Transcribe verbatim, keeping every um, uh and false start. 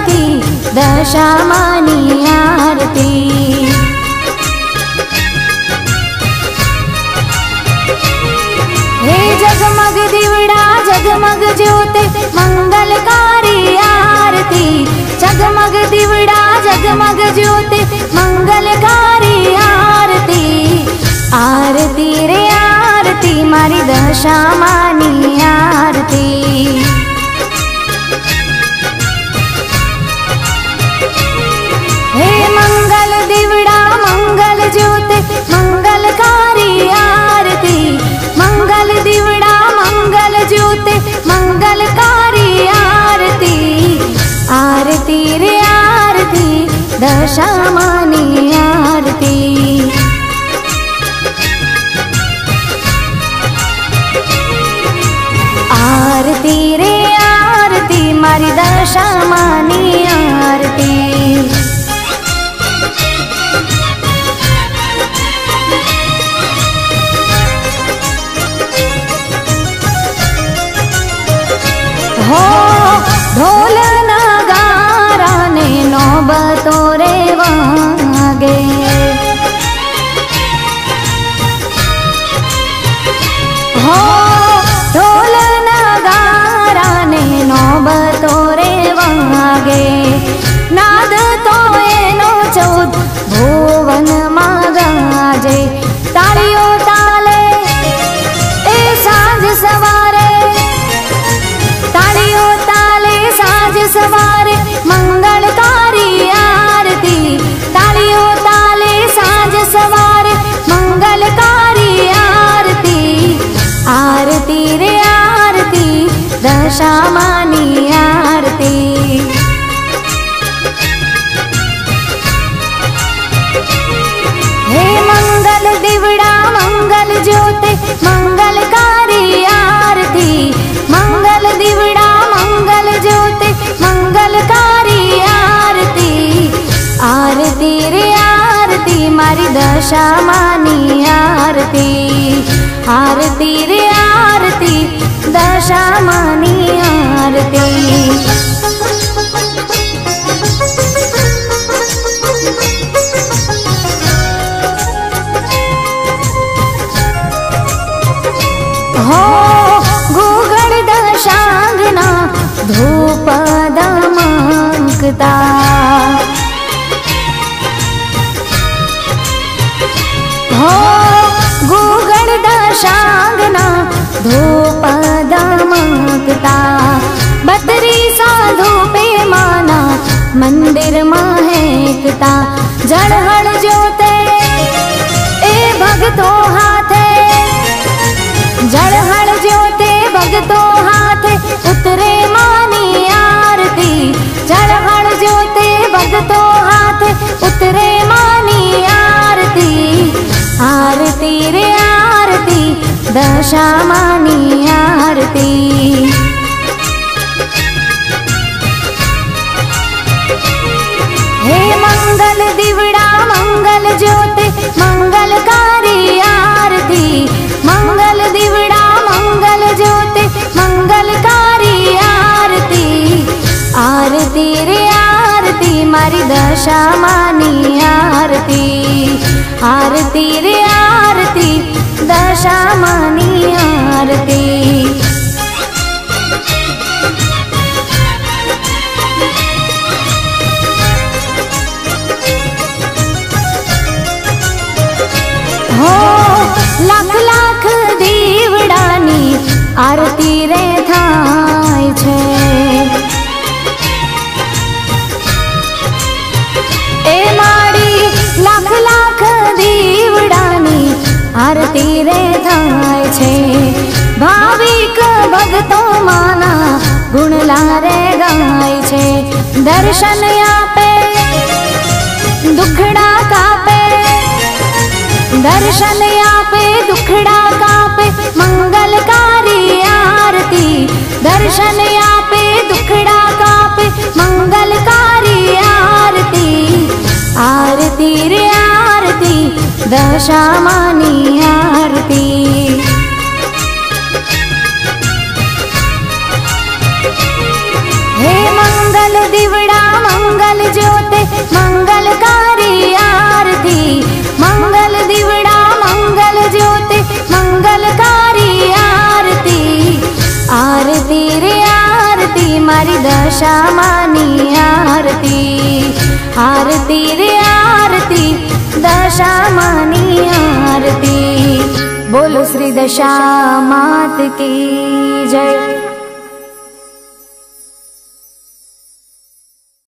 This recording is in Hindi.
आरती दशामानी आरती। हे जगमग दिवड़ा जगमग ज्योते मंगलकारी आरती। जगमग दिवड़ा जगमग ज्योते मंगलकारी आरती। आरती रे आरती मारी दशामानी आरती। हे मंगल दिवड़ा मंगल ज्योते मंगलकारी आरती। मंगल दिवड़ा मंगल ज्योते मंगलकारी आरती। आरती रे आरती दशामानी आरती। आरती रे आरती मारी दशामानी आरती। हो ढोल नगारा ने नौबतो रे वागे। हो ढोल नगारा ने नौबतो रे वागे। नाद तो एनो चौद भुवन मागाजे। तालियों ताले ए साँझ सवारे। तालियों ताले साँझ सवारे मंगलकारी आरती। तालियों ताले साँझ सवारे मंगलकारी आरती। आरती रे आरती दशामानी आरती। हे मंगल दिवड़ा मंगल ज्योते मंगलकारी आरती। मंगल दिवड़ा मंगल ज्योते मंगलकारी आरती। आरती रे आरती मारी दशामानी आरती। आरती रे आरती दशामानी आरती। हो गुगड़ दशांगना धूप दमकता। हो गुगड़ दशांगना धूप दमकता। बतरी साधु पे माना मंदिर महकता। जड़हड़ जोते ए भगतो हाथे। जड़हड़ ज्योते भगतो हाथे उतरे मानी आरती। जड़हड़ ज्योते भगतो हाथे उतरे मानी आरती। आरती रे आरती दशामानी आरती। हे मंगल दिवड़ा मंगल ज्योते मंगलकारी आरती। मंगल दिवड़ा मंगल ज्योते मंगलकारी आरती। आरती रे आरती मारी दशामानी आरती। आरती रे आरती दशामानी आरती। हो लाख लाख दीवડાની आरती रे थाय छे। ए माड़ी लाख लाख दीवડાની आरती रे थाय छे। भाविक भक्तो माना गुणला रे गाय छे। दर्शन आपे दुखड़ा कापे। दर्शन आपे दुखड़ा कापे मंगलकारी आरती। दर्शन आपे दुखड़ा कापे मंगलकारी आरती। आरती रे आरती दशामानी आरती। हे मंगल दिवड़ा दशामानी आरती, आरती रे आरती, दशामानी आरती। बोलो श्री दशा मात की जय।